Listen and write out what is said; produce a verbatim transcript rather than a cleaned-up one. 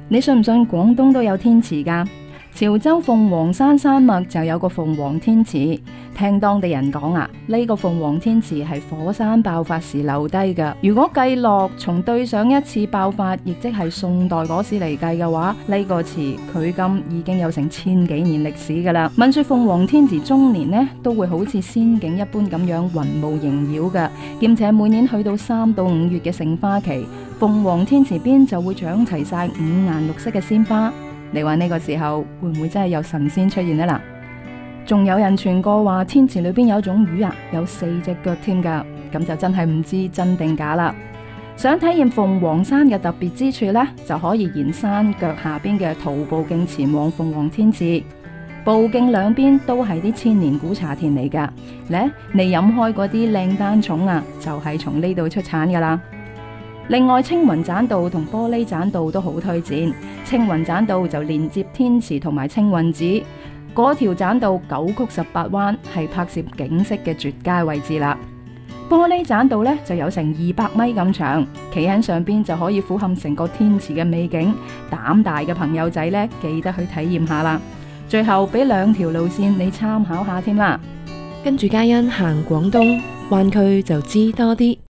你信唔信廣東都有天池㗎？潮州鳳凰山山脈就有個鳳凰天池，聽當地人講啊，呢個鳳凰天池係火山爆發時留低㗎。如果計落從對上一次爆發，亦即係宋代嗰時嚟計嘅話，呢個池距今已經有成千幾年歷史㗎啦。聞說鳳凰天池終年呢都會好似仙境一般咁樣雲霧縈繞㗎，兼且每年去到三到五月嘅盛花期，鳳凰天池邊就會長齊晒五顏六色嘅鮮花。你話呢個時候會唔會真係有神仙出現呢？嗱，仲有人傳過話天池裏邊有種魚啊，有四隻腳添噶，咁就真係唔知真定假啦。想體驗鳳凰山嘅特別之處呢，就可以沿山腳下邊嘅徒步徑前往鳳凰天池。步徑兩邊都係啲千年古茶田嚟噶，咧你飲開嗰啲靚單叢啊，就係從呢度出產噶啦。另外，青雲棧道同玻璃棧道都好推薦。青雲棧道就連接天池同埋青雲寺，嗰條棧道九曲十八彎，係拍攝景色嘅絕佳位置啦。玻璃棧道呢就有成二百米咁長，企喺上邊就可以俯瞰成個天池嘅美景。膽大嘅朋友仔呢，記得去體驗下啦。最後俾兩條路線你參考下添啦。 跟住嘉欣行廣東灣區就知多啲。